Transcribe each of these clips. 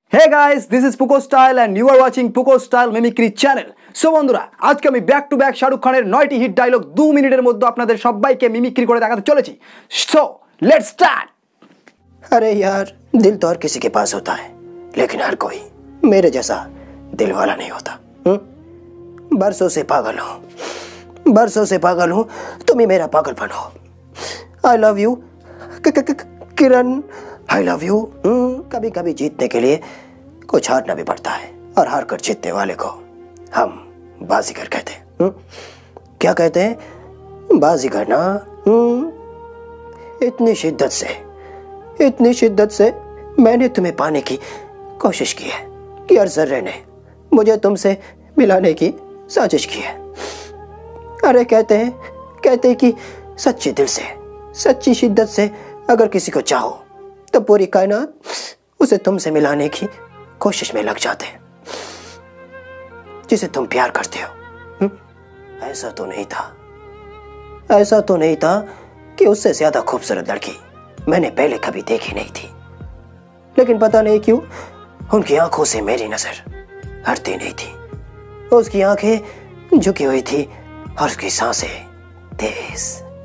Hey guys, this is Puko Style and you are watching Puko Style Mimicry channel. So বন্ধুরা, আজকে আমি back to back Shahrukh খানের 9টি hit dialogue 2 মিনিটের মধ্যে আপনাদের সবাইকে মিমিক্রি করে দেখাতে চলেছি। So, let's start. अरे यार, दिल तो हर किसी के पास होता है, लेकिन हर कोई मेरे जैसा दिल वाला नहीं होता। बरसों से पागल हूँ, तुम ही मेरा पागलपन हो। I love you, Kiran, I love you। कभी कभी जीतने के लिए कुछ हारना भी पड़ता है, और हार कर जीतने वाले को हम बाजीगर कहते हैं। क्या कहते हैं? बाजीगर ना। इतनी शिद्दत से मैंने तुम्हें पाने की कोशिश की है कि हर जर्रे ने मुझे तुमसे मिलाने की साजिश की है। अरे कहते हैं कि सच्चे दिल से, सच्ची शिद्दत से अगर किसी को चाहो तो पूरी कायनात उसे तुमसे मिलाने की कोशिश में लग जाते हैं, जिसे तुम प्यार करते हो। ऐसा तो नहीं था कि उससे ज्यादा खूबसूरत लड़की मैंने पहले कभी देखी नहीं थी, लेकिन पता नहीं क्यों उनकी आंखों से मेरी नजर हटती नहीं थी। उसकी आंखें झुकी हुई थी और उसकी सांसें तेज।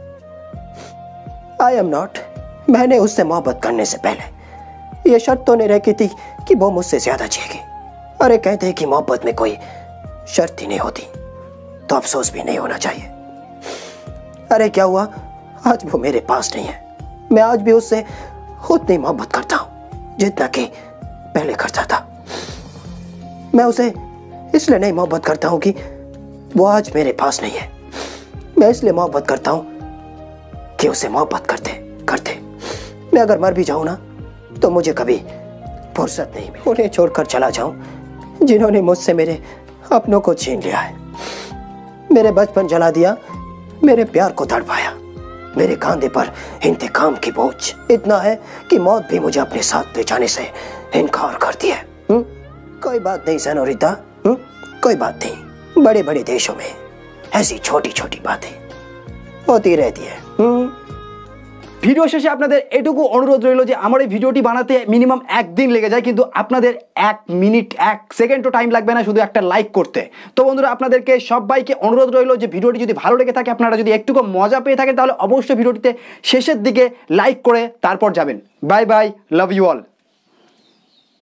I am not. मैंने उससे मोहब्बत करने से पहले ये शर्त तो नहीं रखी थी कि वो मुझसे ज्यादा जिएगी। अरे कहते हैं कि मोहब्बत में कोई शर्त ही नहीं होती, तो अफसोस भी नहीं होना चाहिए। अरे क्या हुआ, आज वो मेरे पास नहीं है। मैं आज भी उससे उतनी मोहब्बत करता हूँ जितना कि पहले करता था। मैं उसे इसलिए नहीं मोहब्बत करता हूँ कि वो आज मेरे पास नहीं है। मैं इसलिए मोहब्बत करता हूँ कि उसे मोहब्बत करते करते मैं अगर मर भी जाऊँ ना, तो मुझे कभी फुर्सत नहीं मिली उन्हें छोड़कर चला जाऊँ जिन्होंने मुझसे मेरे अपनों को छीन लिया है, मेरे बचपन जला दिया, मेरे प्यार को तड़पाया। मेरे कांधे पर इंतकाम की बोझ इतना है कि मौत भी मुझे अपने साथ ले जाने से इनकार करती है। कोई बात नहीं सेनोरिटा, कोई बात नहीं। बड़े बड़े देशों में ऐसी छोटी छोटी बातें होती रहती है। ভিডিও শেষে আপনাদের এটুকু অনুরোধ রইল যে আমার এই ভিডিওটি বানাতে মিনিমাম একদিন লেগে যায়, কিন্তু আপনাদের 1 মিনিট 1 সেকেন্ডও টাইম লাগবে না শুধু একটা লাইক করতে। তো বন্ধুরা, আপনাদেরকে সবাইকে অনুরোধ রইল যে ভিডিওটি যদি ভালো লেগে থাকে, আপনারা যদি একটুকু মজা পেয়ে থাকেন, তাহলে অবশ্যই ভিডিওটিতে শেষের দিকে লাইক করে তারপর যাবেন। Bye bye, love you all.